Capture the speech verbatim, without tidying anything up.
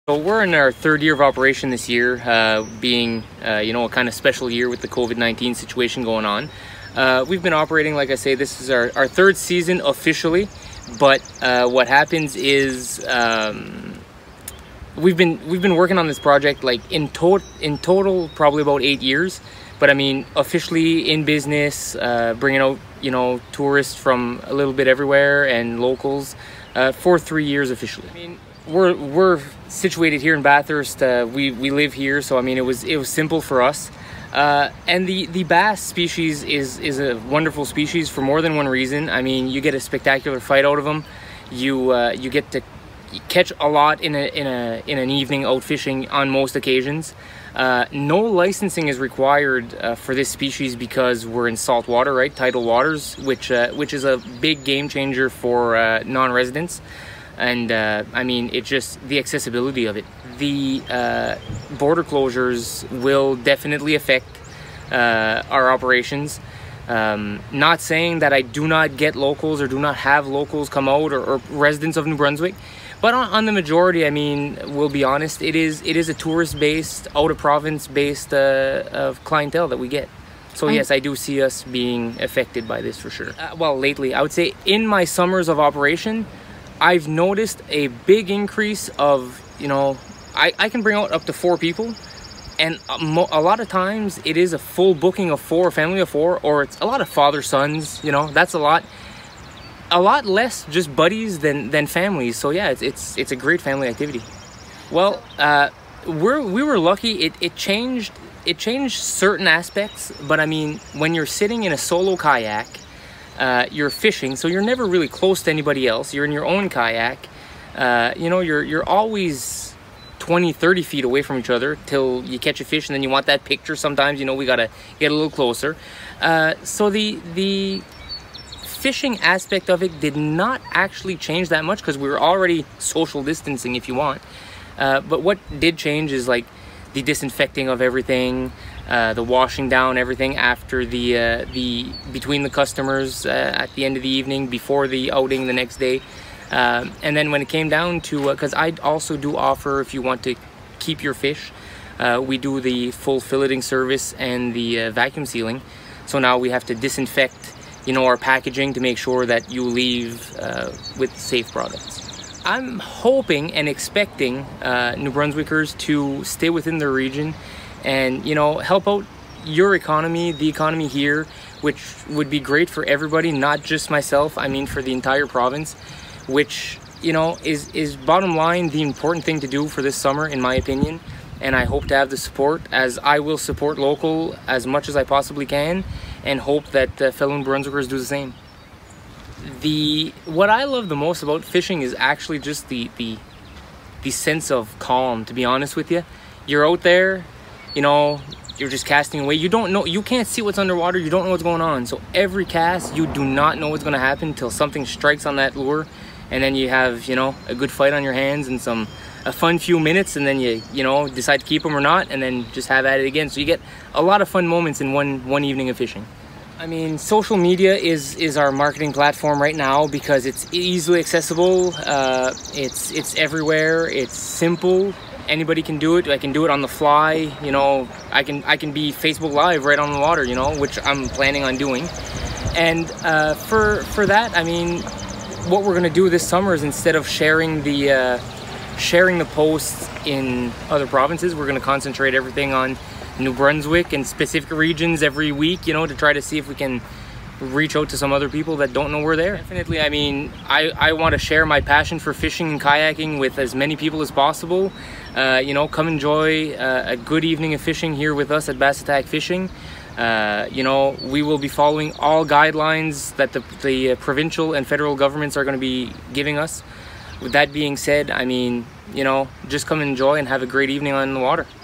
So we're in our third year of operation this year, uh, being uh, you know, a kind of special year with the COVID nineteen situation going on. Uh, we've been operating, like I say, this is our, our third season officially, but uh, what happens is um, we've been we've been working on this project like in total in total probably about eight years. But I mean, officially in business, uh, bringing out you know tourists from a little bit everywhere and locals uh, for three years officially. I mean, we're we're situated here in Bathurst. Uh, we we live here, so I mean, it was it was simple for us. Uh, and the the bass species is is a wonderful species for more than one reason. I mean, you get a spectacular fight out of them. You uh, you get to catch a lot in a in a in an evening out fishing on most occasions. Uh, no licensing is required uh, for this species because we're in salt water, right? Tidal waters, which uh, which is a big game changer for uh, non-residents. And uh, I mean, it's just the accessibility of it. The uh, border closures will definitely affect uh, our operations. Um, not saying that I do not get locals or do not have locals come out, or, or residents of New Brunswick, but on, on the majority, I mean, we'll be honest, it is it is a tourist-based, out-of-province-based uh, of clientele that we get. So yes, I do see us being affected by this for sure. Uh, well, lately, I would say in my summers of operation, I've noticed a big increase of, you know, I, I can bring out up to four people, and a, mo a lot of times it is a full booking of four, a family of four, or it's a lot of father-sons, you know, that's a lot. A lot less just buddies than, than families. So yeah, it's, it's, it's a great family activity. Well, uh, we're, we were lucky, it, it changed, it changed certain aspects, but I mean, when you're sitting in a solo kayak, Uh, you're fishing, so you're never really close to anybody else. You're in your own kayak. Uh, you know, you're you're always twenty, thirty feet away from each other till you catch a fish, and then you want that picture. Sometimes, you know, we gotta get a little closer. Uh, so the the fishing aspect of it did not actually change that much because we were already social distancing, if you want. Uh, but what did change is like the disinfecting of everything. Uh, the washing down everything after the uh, the between the customers uh, at the end of the evening, before the outing the next day, um, and then when it came down to, because uh, I also do offer, if you want to keep your fish, uh, we do the full filleting service and the uh, vacuum sealing. So now we have to disinfect, you know, our packaging to make sure that you leave uh, with safe products. I'm hoping and expecting uh, New Brunswickers to stay within their region and, you know, help out your economy, the economy here, which would be great for everybody, not just myself, I mean for the entire province, which, you know, is, is bottom line the important thing to do for this summer, in my opinion. And I hope to have the support, as I will support local as much as I possibly can, and hope that uh, fellow New Brunswickers do the same. The, what I love the most about fishing is actually just the, the, the sense of calm, to be honest with you. You're out there, you know, you're just casting away. You don't know, you can't see what's underwater. You don't know what's going on. So every cast, you do not know what's going to happen until something strikes on that lure. And then you have, you know, a good fight on your hands and some, a fun few minutes. And then you, you know, decide to keep them or not. And then just have at it again. So you get a lot of fun moments in one, one evening of fishing. I mean, social media is, is our marketing platform right now because it's easily accessible. Uh, it's, it's everywhere. It's simple. Anybody can do it. I can do it on the fly, you know. I can I can be Facebook Live right on the water, you know, which I'm planning on doing. And uh, for for that, I mean, what we're gonna do this summer is, instead of sharing the uh, sharing the posts in other provinces, we're gonna concentrate everything on New Brunswick and specific regions every week, you know, to try to see if we can reach out to some other people that don't know we're there. Definitely, I mean, I, I want to share my passion for fishing and kayaking with as many people as possible. Uh, you know, come enjoy uh, a good evening of fishing here with us at Bass Attack Fishing. Uh, you know, we will be following all guidelines that the, the provincial and federal governments are going to be giving us. With that being said, I mean, you know, just come enjoy and have a great evening on the water.